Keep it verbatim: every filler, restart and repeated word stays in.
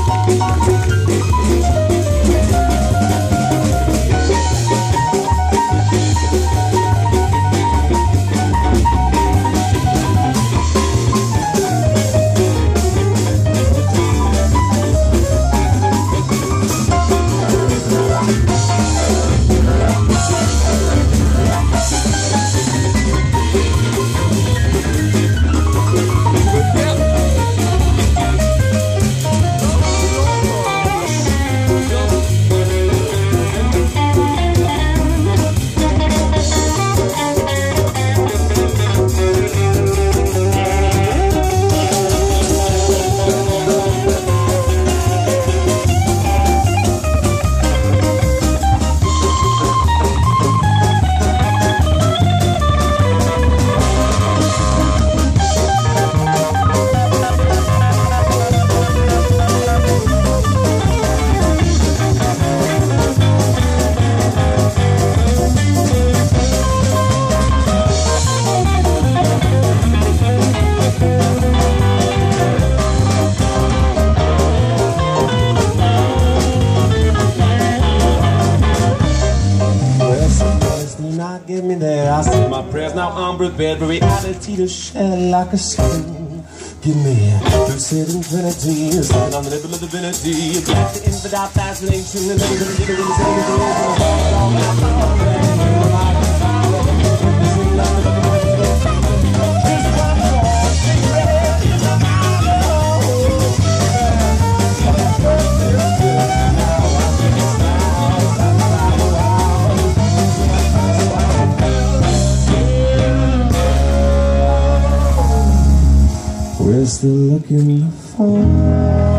Now I'm prepared for reality to shed like a skin. Give me lucid infinity, standing on the level of divinity. Black the infidel fascination, and then we're gonna get it We're still looking for